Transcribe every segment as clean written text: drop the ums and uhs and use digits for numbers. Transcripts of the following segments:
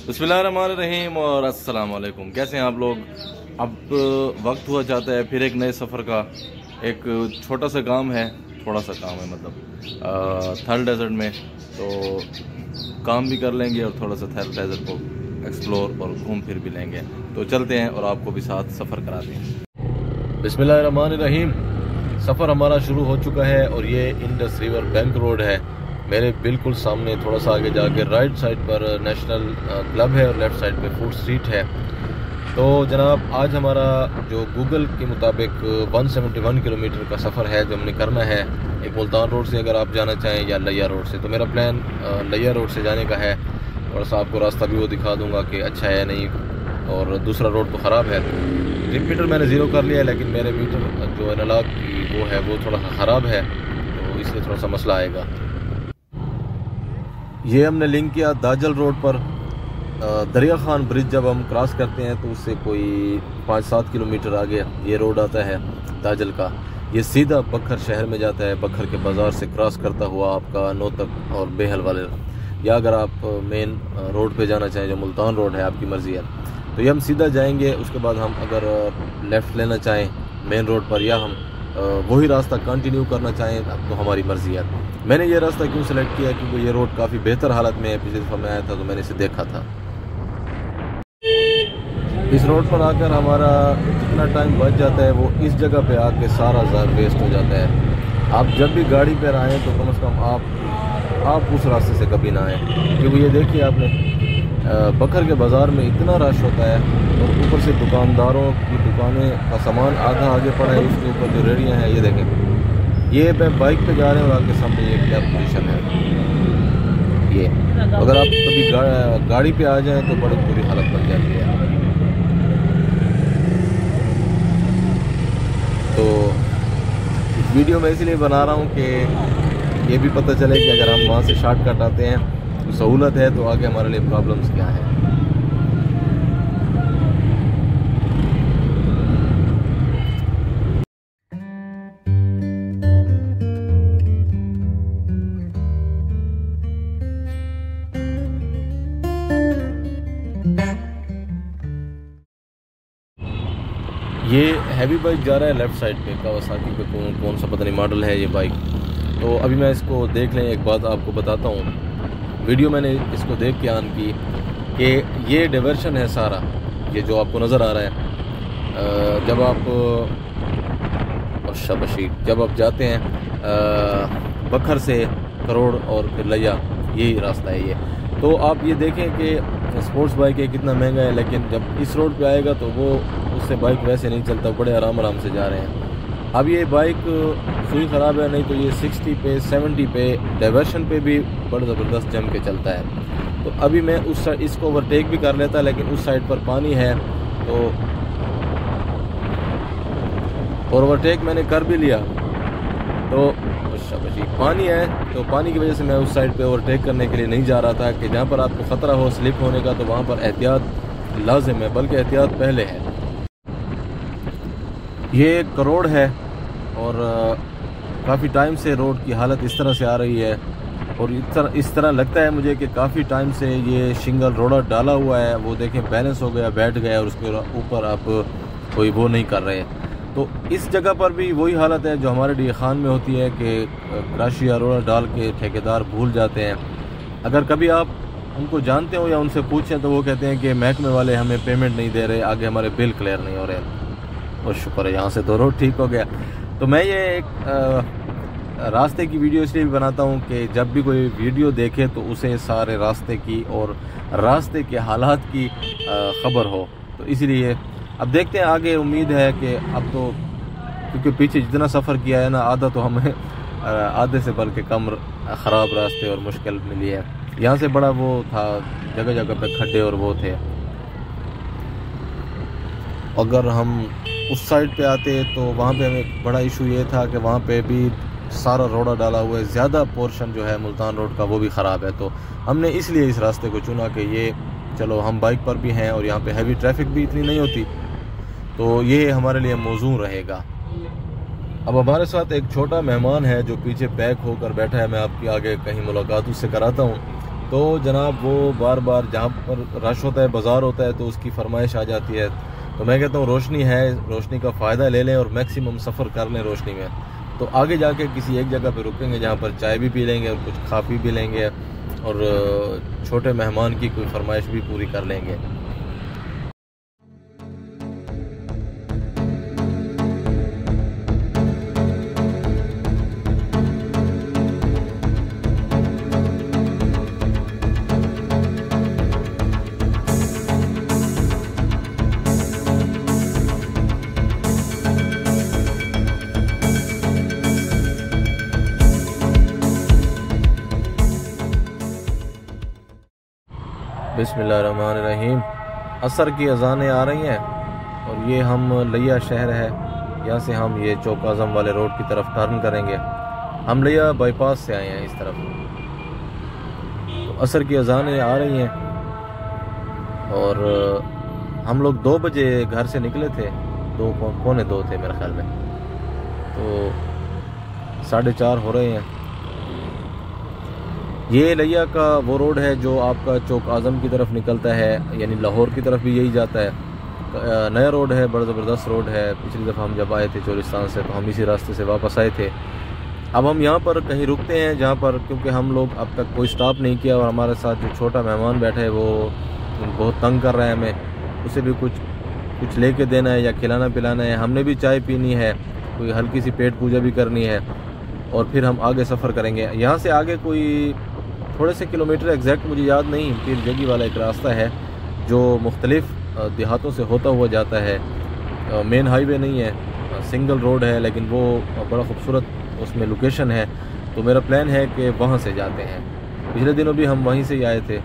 बिस्मिल्लाहिर्रहमानिर्रहीम और अस्सलाम वालेकुम। कैसे हैं आप लोग? अब वक्त हुआ जाता है फिर एक नए सफ़र का। एक छोटा सा काम है, थोड़ा सा काम है, मतलब थल डेजर्ट में, तो काम भी कर लेंगे और थोड़ा सा थल डेजर्ट को एक्सप्लोर और घूम फिर भी लेंगे। तो चलते हैं और आपको भी साथ सफ़र कराते हैं। बिस्मिल्लाहिर्रहमानिर्रहीम। सफ़र हमारा शुरू हो चुका है और ये इंडस रिवर बैंक रोड है। मेरे बिल्कुल सामने थोड़ा सा आगे जाके राइट साइड पर नेशनल क्लब है और लेफ़्ट साइड पे फूड स्ट्रीट है। तो जनाब, आज हमारा जो गूगल के मुताबिक 171 किलोमीटर का सफ़र है जो हमने करना है, एक मुल्तान रोड से अगर आप जाना चाहें या लिया रोड से। तो मेरा प्लान लिया रोड से जाने का है। थोड़ा सा आपको रास्ता भी वो दिखा दूंगा कि अच्छा है नहीं, और दूसरा रोड तो ख़राब है। ट्रिप मीटर मैंने ज़ीरो कर लिया है, लेकिन मेरे मीटर जो एनालॉग की वो है वो थोड़ा सा ख़राब है, तो इसलिए थोड़ा सा मसला आएगा। ये हमने लिंक किया दाजल रोड पर। दरिया खान ब्रिज जब हम क्रॉस करते हैं तो उससे कोई 5-7 किलोमीटर आगे ये रोड आता है दाजल का। ये सीधा बखर शहर में जाता है, बखर के बाज़ार से क्रॉस करता हुआ आपका नोतक और बेहल वाले, या अगर आप मेन रोड पे जाना चाहें जो मुल्तान रोड है, आपकी मर्ज़ी है। तो ये हम सीधा जाएंगे। उसके बाद हम अगर लेफ़्ट लेना चाहें मेन रोड पर, या हम वही रास्ता कंटिन्यू करना चाहें, तो हमारी मर्ज़ी है। मैंने ये रास्ता क्यों सेलेक्ट किया, क्योंकि ये रोड काफ़ी बेहतर हालत में है। पिछले दफ़ा मैं आया था तो मैंने इसे देखा था। इस रोड पर आकर हमारा जितना टाइम बच जाता है वो इस जगह पे आके सारा वेस्ट हो जाता है। आप जब भी गाड़ी पर आएँ तो कम से कम आप उस रास्ते से कभी ना आएँ, क्योंकि ये देखिए आपने बखर के बाज़ार में इतना रश होता है, और ऊपर से दुकानदारों की दुकानें का सामान आधा आगे पड़ा है, उसके ऊपर जो रेहड़ियाँ हैं, ये देखें। ये मैं बाइक पे जा रहे हैं और आपके सामने ये क्या पोजीशन है। ये अगर आप कभी गाड़ी पे आ जाएं तो बड़ी बुरी हालत बन जाती है। तो इस वीडियो में इसलिए बना रहा हूँ कि ये भी पता चले कि अगर हम वहाँ से शॉर्टकट आते हैं तो सहूलत है, तो आगे हमारे लिए प्रॉब्लम्स क्या हैं। ये हैवी बाइक जा रहा है लेफ़्ट साइड पे, कावासाकी पे, कौन सा पता नहीं मॉडल है ये बाइक। तो अभी मैं इसको देख लें, एक बात आपको बताता हूँ। वीडियो मैंने इसको देख के ऑन की कि ये डाइवर्शन है सारा, ये जो आपको नज़र आ रहा है। जब आप जब आप जाते हैं बखर से करोड़ और फिर लिया, यही रास्ता है ये। तो आप ये देखें कि स्पोर्ट्स बाइक है कितना महंगा है, लेकिन जब इस रोड पे आएगा तो वो उससे बाइक वैसे नहीं चलता, बड़े आराम से जा रहे हैं। अब ये बाइक सुई ख़राब है, नहीं तो ये 60 पे 70 पे डाइवर्शन पे भी बड़ा ज़बरदस्त जम के चलता है। तो अभी मैं उस साइड इसको ओवरटेक भी कर लेता, लेकिन उस साइड पर पानी है तो ओवरटेक मैंने कर भी लिया। तो पानी है, तो पानी की वजह से मैं उस साइड पे ओवरटेक करने के लिए नहीं जा रहा था कि जहाँ पर आपको ख़तरा हो स्लिप होने का, तो वहाँ पर एहतियात लाजिम है, बल्कि एहतियात पहले है। ये एक करोड़ है और काफ़ी टाइम से रोड की हालत इस तरह से आ रही है, और इस तरह लगता है मुझे कि काफ़ी टाइम से ये शिंगल रोड़ा डाला हुआ है। वो देखें बैलेंस हो गया, बैठ गया, और उसके ऊपर आप कोई वो नहीं कर रहे। तो इस जगह पर भी वही हालत है जो हमारे डी खान में होती है कि क्राशी या रोड़ा डाल के ठेकेदार भूल जाते हैं। अगर कभी आप उनको जानते हो या उनसे पूछें तो वो कहते हैं कि महकमे वाले हमें पेमेंट नहीं दे रहे, आगे हमारे बिल क्लियर नहीं हो रहे। और शुक्र है यहाँ से तो रोड ठीक हो गया। तो मैं ये एक रास्ते की वीडियो इसलिए भी बनाता हूँ कि जब भी कोई वीडियो देखे तो उसे सारे रास्ते की और रास्ते के हालात की खबर हो। तो इसीलिए अब देखते हैं आगे। उम्मीद है कि अब तो, क्योंकि पीछे जितना सफ़र किया है ना, आधा तो हमें आधे से बल्कि कम ख़राब रास्ते और मुश्किल मिली है। यहाँ से बड़ा वो था, जगह जगह पे खड्डे और वो थे। अगर हम उस साइड पे आते तो वहाँ पे हमें बड़ा इशू ये था कि वहाँ पे भी सारा रोड़ा डाला हुआ है, ज़्यादा पोर्शन जो है मुल्तान रोड का वो भी ख़राब है। तो हमने इसलिए इस रास्ते को चुना कि ये चलो हम बाइक पर भी हैं और यहाँ पे हैवी ट्रैफिक भी इतनी नहीं होती, तो ये हमारे लिए मौजूद रहेगा। अब हमारे साथ एक छोटा मेहमान है जो पीछे पैक होकर बैठा है। मैं आपकी आगे कहीं मुलाकात उससे कराता हूँ। तो जनाब वो बार बार जहाँ पर रश होता है, बाज़ार होता है, तो उसकी फरमाइश आ जाती है। तो मैं कहता हूँ रोशनी है, रोशनी का फ़ायदा ले लें और मैक्सिमम सफ़र कर लें रोशनी में। तो आगे जाके किसी एक जगह पे रुकेंगे जहाँ पर चाय भी पी लेंगे और कुछ खा पी भी लेंगे और छोटे मेहमान की कोई फरमाइश भी पूरी कर लेंगे। बिस्मिल्लाहिर्रहमानिर्रहीम। असर की अज़ानें आ रही हैं और ये हम लिया शहर है, यहाँ से हम ये चौक आज़म वाले रोड की तरफ टर्न करेंगे। हम लिया बाईपास से आए हैं इस तरफ। तो असर की अज़ानें आ रही हैं और हम लोग 2 बजे घर से निकले थे, 2:45 थे मेरे ख्याल में, तो 4:30 हो रहे हैं। ये लिया का वो रोड है जो आपका चौक आज़म की तरफ निकलता है, यानी लाहौर की तरफ भी यही जाता है। नया रोड है, बड़ा ज़बरदस्त रोड है। पिछली दफ़ा हम जब आए थे चोलिस्तान से तो हम इसी रास्ते से वापस आए थे। अब हम यहाँ पर कहीं रुकते हैं जहाँ पर, क्योंकि हम लोग अब तक कोई स्टॉप नहीं किया और हमारे साथ जो छोटा मेहमान बैठा है वो बहुत तंग कर रहा है हमें, उसे भी कुछ लेके देना है या खिलाना पिलाना है। हमने भी चाय पीनी है, कोई हल्की सी पेट पूजा भी करनी है और फिर हम आगे सफ़र करेंगे। यहाँ से आगे कोई थोड़े से किलोमीटर एग्जैक्ट मुझे याद नहीं, पीर जगी वाला एक रास्ता है जो मुख्तलिफ देहातों से होता हुआ जाता है। मेन हाईवे नहीं है, सिंगल रोड है, लेकिन वो बड़ा खूबसूरत उसमें लोकेशन है। तो मेरा प्लान है कि वहाँ से जाते हैं। पिछले दिनों भी हम वहीं से ही आए थे।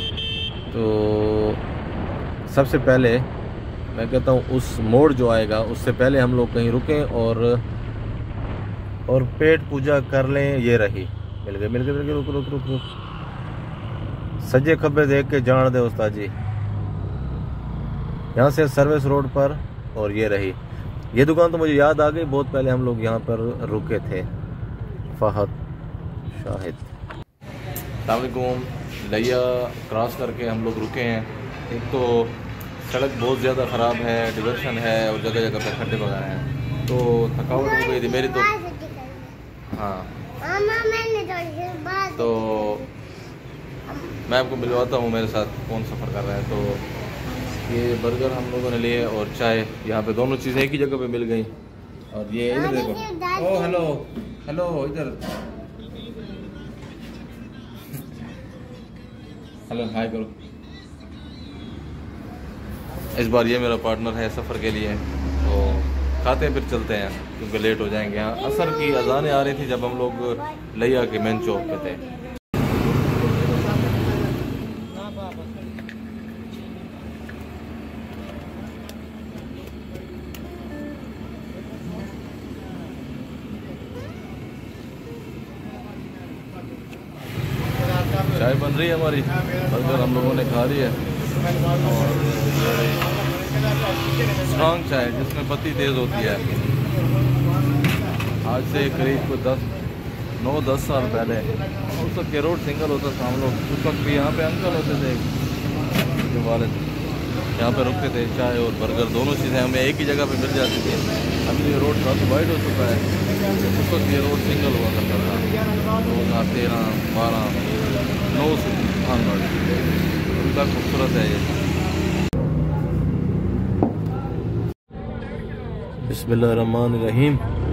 तो सबसे पहले मैं कहता हूँ उस मोड़ जो आएगा उससे पहले हम लोग कहीं रुकें और पेट पूजा कर लें। ये रही, मिल गए, रुक सज्जे खब्बे देख के जान दे उस्ताद जी। यहाँ से सर्विस रोड पर, और ये रही ये दुकान। तो मुझे याद आ गई, बहुत पहले हम लोग यहाँ पर रुके थे। फहद शाहिद। अस्सलामुअलैकुम। लिया क्रॉस करके हम लोग रुके हैं। एक तो सड़क बहुत ज़्यादा ख़राब है, डिवर्शन है और जगह जगह पे खड्डे वगैरह हैं, तो थकावट हो गई थी मेरी। तो हाँ, तो मैं आपको मिलवाता हूँ मेरे साथ कौन सफ़र कर रहा है। तो ये बर्गर हम लोगों ने लिए और चाय, यहाँ पे दोनों चीज़ें एक ही जगह पे मिल गई। और ये इधर देखो, ओ हेलो हेलो, इधर हेलो हाय करो। इस बार ये मेरा पार्टनर है सफ़र के लिए, तो खाते हैं फिर चलते हैं क्योंकि लेट हो जाएंगे। यहाँ असर की अज़ानें आ रही थी जब हम लोग लिया के मेन चौक पे थे। चाय बन रही है हमारी, बर्गर हम लोगों ने खा ली है और स्ट्रॉन्ग चाय जिसमें पत्ती तेज़ होती है। आज से करीब को 9-10 साल पहले उस वक्त के रोड सिंगल होता था। हम लोग उस वक्त भी यहाँ पे अंकल होते थे जो वाले यहाँ पे रुकते थे। चाय और बर्गर दोनों चीज़ें हमें एक ही जगह पे मिल जाती थी। अभी ये रोड काफ़ी वाइड हो चुका है, उस वक्त ये रोड सिंगल हुआ करता था। 2013, 12, 9 से उनका खूबसूरत है ये। बिस्मिल्लाहिर्रहमानिर्रहीम।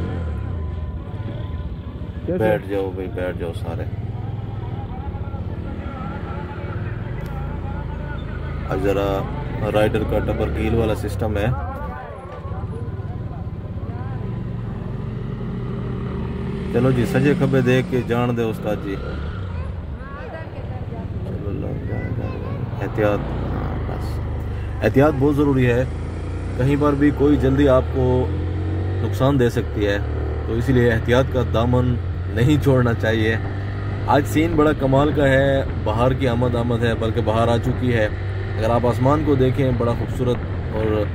बैठ जाओ भाई, बैठ जाओ सारे। अब जरा राइडर का डबल कील वाला सिस्टम है। चलो जी, सजे खबे देख के जान दे उस्ताद जी। एहतियात, बस एहतियात बहुत ज़रूरी है। कहीं पर भी कोई जल्दी आपको नुकसान दे सकती है, तो इसीलिए एहतियात का दामन नहीं छोड़ना चाहिए। आज सीन बड़ा कमाल का है, बाहर की आमद है, बल्कि बाहर आ चुकी है। अगर आप आसमान को देखें बड़ा खूबसूरत और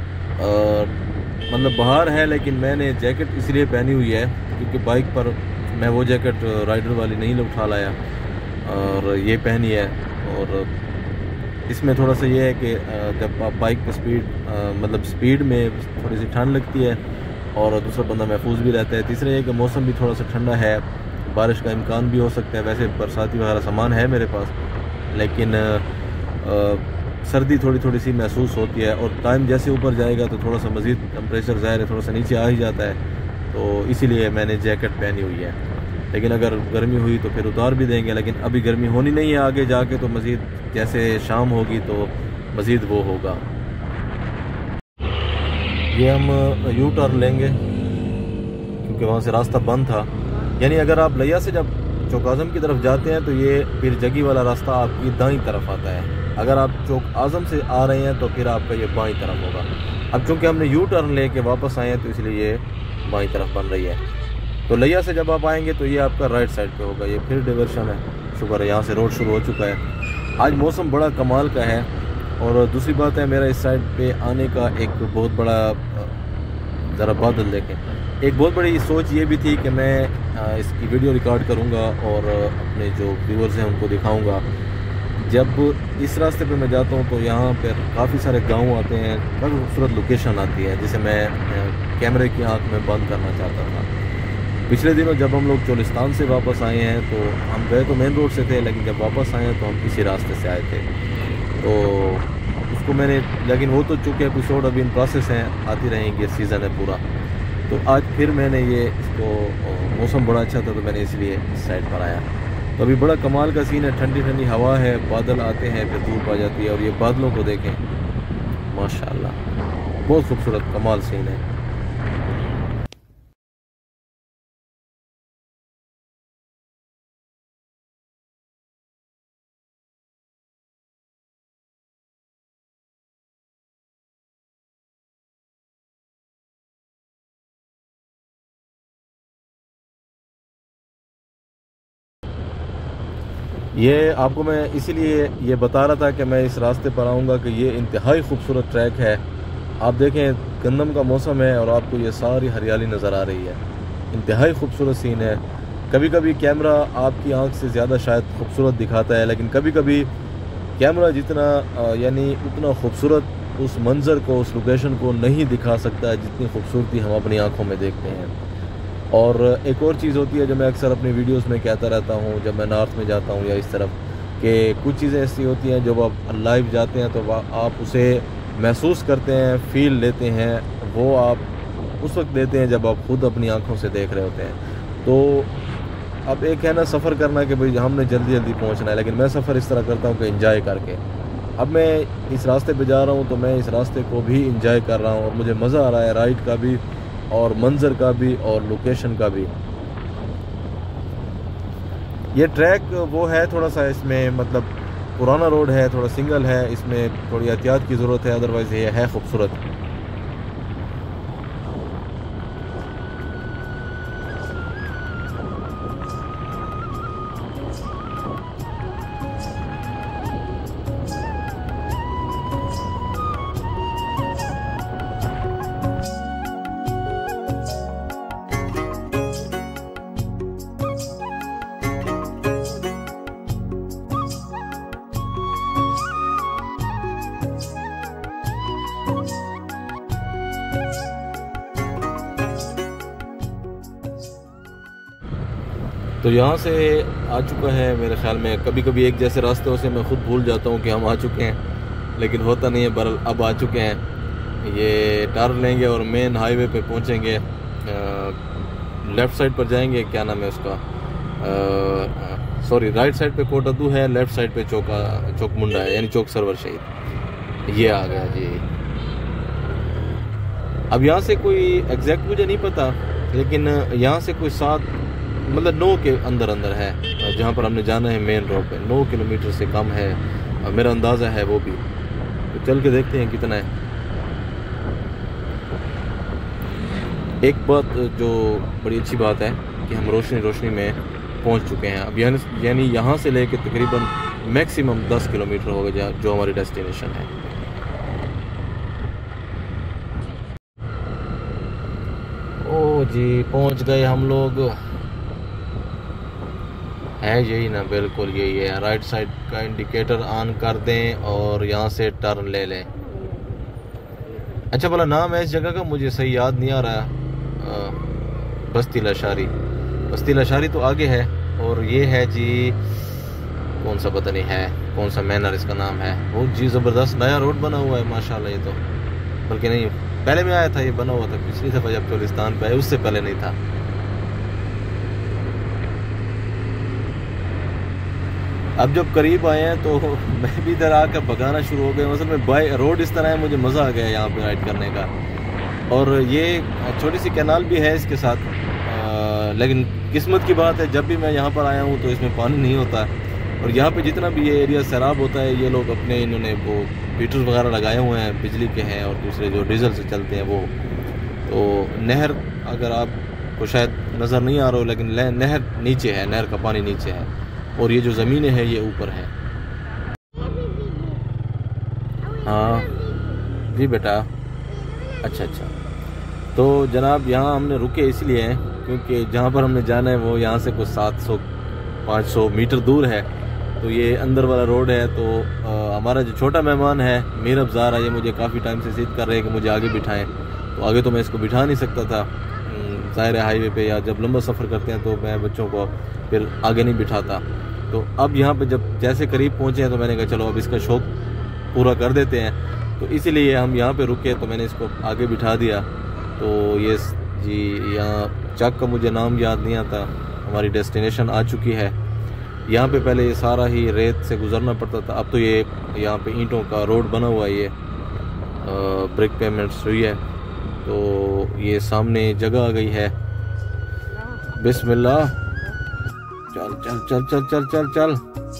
मतलब बाहर है, लेकिन मैंने जैकेट इसलिए पहनी हुई है क्योंकि बाइक पर मैं वो जैकेट राइडर वाली नहीं उठा लाया। और ये पहनी है। और इसमें थोड़ा सा ये है कि जब आप बाइक पे मतलब स्पीड में थोड़ी सी ठंड लगती है और दूसरा बंदा महफूज भी रहता है। तीसरा ये कि मौसम भी थोड़ा सा ठंडा है, बारिश का इम्कान भी हो सकता है। वैसे बरसाती वगैरह सामान है मेरे पास, लेकिन सर्दी थोड़ी थोड़ी सी महसूस होती है। और टाइम जैसे ऊपर जाएगा तो थोड़ा सा मज़ीद टेम्परेचर ज़ाहिर है थोड़ा सा नीचे आ ही जाता है, तो इसीलिए मैंने जैकेट पहनी हुई है। लेकिन अगर गर्मी हुई तो फिर उतार भी देंगे, लेकिन अभी गर्मी होनी नहीं है, आगे जाके तो मज़ीद जैसे शाम होगी तो मज़ीद वो होगा। ये हम यू टर्न लेंगे क्योंकि वहाँ से रास्ता बंद था। यानी अगर आप लिया से जब चौक आज़म की तरफ जाते हैं तो ये पीर जगी वाला रास्ता आपकी दाईं तरफ आता है। अगर आप चौक आज़म से आ रहे हैं तो फिर आपका ये बाईं तरफ होगा। अब चूँकि हमने यू टर्न लेके वापस आए हैं तो इसलिए ये बाईं तरफ बन रही है। तो लिया से जब आप आएंगे तो ये आपका राइट साइड पे होगा। ये फिर डाइवर्शन है, शुक्र है यहाँ से रोड शुरू हो चुका है। आज मौसम बड़ा कमाल का है। और दूसरी बात है, मेरा इस साइड पे आने का एक बहुत बड़ा, ज़रा बादल देखें, एक बहुत बड़ी सोच ये भी थी कि मैं इसकी वीडियो रिकॉर्ड करूँगा और अपने जो व्यूअर्स हैं उनको दिखाऊँगा। जब इस रास्ते पे मैं जाता हूँ तो यहाँ पर काफ़ी सारे गांव आते हैं, काफ़ी खूबसूरत लोकेशन आती है जिसे मैं कैमरे की आँख में बंद करना चाहता था। पिछले दिनों जब हम लोग चोलिस्तान से वापस आए हैं तो हम गए तो मेन रोड से थे, लेकिन जब वापस आए हैं तो हम इसी रास्ते से आए थे। तो उसको मैंने, लेकिन वो तो चूँकि एपिसोड अभी इन प्रोसेस हैं, आती रहेंगी, सीज़न है पूरा। तो आज फिर मैंने ये इसको, मौसम बड़ा अच्छा था तो मैंने इसलिए इस साइड पर आया। तो अभी बड़ा कमाल का सीन है, ठंडी ठंडी हवा है, बादल आते हैं फिर धूप आ जाती है। और ये बादलों को देखें, माशाल्लाह बहुत खूबसूरत कमाल सीन है। ये आपको मैं इसीलिए ये बता रहा था कि मैं इस रास्ते पर आऊँगा कि ये इंतहाई खूबसूरत ट्रैक है। आप देखें, गंदम का मौसम है और आपको ये सारी हरियाली नज़र आ रही है, इंतहाई खूबसूरत सीन है। कभी कभी कैमरा आपकी आंख से ज़्यादा शायद खूबसूरत दिखाता है, लेकिन कभी कभी कैमरा जितना यानी उतना खूबसूरत उस मंज़र को, उस लोकेशन को नहीं दिखा सकता जितनी खूबसूरती हम अपनी आँखों में देखते हैं। और एक और चीज़ होती है जो मैं अक्सर अपनी वीडियोस में कहता रहता हूँ जब मैं नॉर्थ में जाता हूँ या इस तरफ, कि कुछ चीज़ें ऐसी होती हैं जब आप लाइव जाते हैं तो आप उसे महसूस करते हैं, फील लेते हैं, वो आप उस वक्त लेते हैं जब आप खुद अपनी आंखों से देख रहे होते हैं। तो अब एक है ना सफ़र करना कि भाई हमने जल्दी जल्दी पहुँचना है, लेकिन मैं सफ़र इस तरह करता हूँ कि इंजॉय करके। अब मैं इस रास्ते पे जा रहा हूँ तो मैं इस रास्ते को भी इंजॉय कर रहा हूँ और मुझे मज़ा आ रहा है, राइड का भी और मंज़र का भी और लोकेशन का भी। ये ट्रैक वो है थोड़ा सा, इसमें मतलब पुराना रोड है, थोड़ा सिंगल है, इसमें थोड़ी एहतियात की ज़रूरत है, अदरवाइज़ ये है खूबसूरत। तो यहाँ से आ चुका है मेरे ख्याल में, कभी कभी एक जैसे रास्तों से मैं खुद भूल जाता हूँ कि हम आ चुके हैं, लेकिन होता नहीं है, बहरहाल अब आ चुके हैं। ये टर्न लेंगे और मेन हाईवे पे पहुँचेंगे, लेफ़्ट साइड पर जाएंगे, क्या नाम है उसका, सॉरी राइट साइड पे कोटादू है, लेफ़्ट साइड पे चौक मुंडा है, यानी चौक सरवर शहीद। ये आ गया जी। अब यहाँ से कोई एग्जैक्ट मुझे नहीं पता, लेकिन यहाँ से कोई 7 मतलब 9 के अंदर है जहाँ पर हमने जाना है मेन रोड पे, 9 किलोमीटर से कम है मेरा अंदाज़ा है वो भी। तो चल के देखते हैं कितना है। एक बात जो बड़ी अच्छी बात है कि हम रोशनी में पहुँच चुके हैं अब, यानी यहाँ से लेके तकरीबन मैक्सिमम 10 किलोमीटर हो गया जो हमारी डेस्टिनेशन है। ओ जी पहुँच गए हम लोग। है यही ना, बिल्कुल यही है। राइट साइड का इंडिकेटर ऑन कर दें और यहाँ से टर्न ले लें। अच्छा भला नाम है इस जगह का मुझे सही याद नहीं आ रहा। बस्ती लशारी, बस्ती लशारी तो आगे है। और ये है जी कौन सा पता नहीं है, कौन सा मैनर इसका नाम है। वो जी ज़बरदस्त नया रोड बना हुआ है माशाल्लाह। ये तो बल्कि नहीं, पहले मैं आया था ये बना हुआ था पिछली दफ़ा जब चोलिस्तान पे आया, उससे पहले नहीं था। अब जब करीब आए हैं तो मैं भी इधर आकर भगाना शुरू हो गया। असल में बाई रोड इस तरह है, मुझे मज़ा आ गया यहाँ पे राइड करने का। और ये छोटी सी कैनाल भी है इसके साथ। लेकिन किस्मत की बात है, जब भी मैं यहाँ पर आया हूँ तो इसमें पानी नहीं होता। और यहाँ पे जितना भी ये एरिया सैराब होता है, ये लोग अपने इन्होंने वो हीटर वगैरह लगाए हुए हैं, बिजली के हैं और दूसरे जो डीजल से चलते हैं वो। तो नहर अगर आपको शायद नज़र नहीं आ रहा हो, लेकिन नहर नीचे है, नहर का पानी नीचे है और ये जो ज़मीनें हैं ये ऊपर है। हाँ जी बेटा, अच्छा अच्छा। तो जनाब यहाँ हमने रुके इसलिए हैं क्योंकि जहाँ पर हमने जाना है वो यहाँ से कुछ 700-500 मीटर दूर है। तो ये अंदर वाला रोड है। तो हमारा जो छोटा मेहमान है मीर अफज़ार है, ये मुझे काफ़ी टाइम से जिद कर रहे हैं कि मुझे आगे बिठाएं। तो आगे तो मैं इसको बिठा नहीं सकता था, ज़ाहिर है हाईवे पे या जब लंबा सफ़र करते हैं तो मैं बच्चों को फिर आगे नहीं बिठाता। तो अब यहाँ पे जब जैसे करीब पहुँचे हैं तो मैंने कहा चलो अब इसका शौक़ पूरा कर देते हैं। तो इसीलिए हम यहाँ पे रुके, तो मैंने इसको आगे बिठा दिया। तो ये जी यहाँ चक का मुझे नाम याद नहीं आता। हमारी डेस्टिनेशन आ चुकी है। यहाँ पे पहले ये सारा ही रेत से गुजरना पड़ता था, अब तो ये यहाँ पे ईंटों का रोड बना हुआ है। ये ब्रिक पेमेंट्स हुई है। तो ये सामने जगह आ गई है। बिस्मिल्लाह, चल चल चल चल चल चल चल।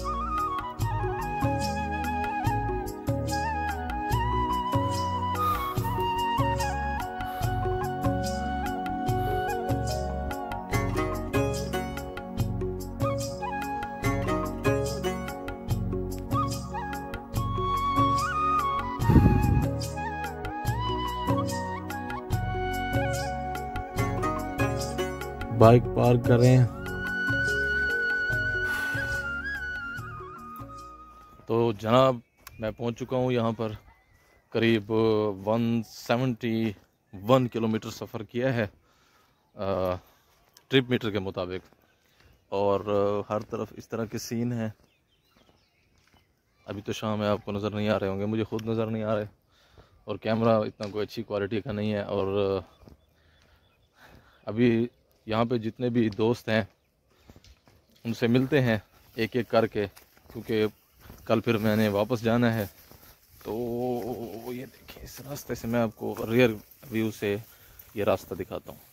बाइक पार्क करें। तो जनाब मैं पहुंच चुका हूं यहाँ पर। करीब 171 किलोमीटर सफ़र किया है ट्रिप मीटर के मुताबिक। और हर तरफ इस तरह के सीन हैं। अभी तो शाम है, आपको नज़र नहीं आ रहे होंगे, मुझे ख़ुद नज़र नहीं आ रहे। और कैमरा इतना कोई अच्छी क्वालिटी का नहीं है। और अभी यहाँ पे जितने भी दोस्त हैं उनसे मिलते हैं एक एक करके, क्योंकि कल फिर मैंने वापस जाना है। तो ये देखिए, इस रास्ते से मैं आपको रियर व्यू से ये रास्ता दिखाता हूँ।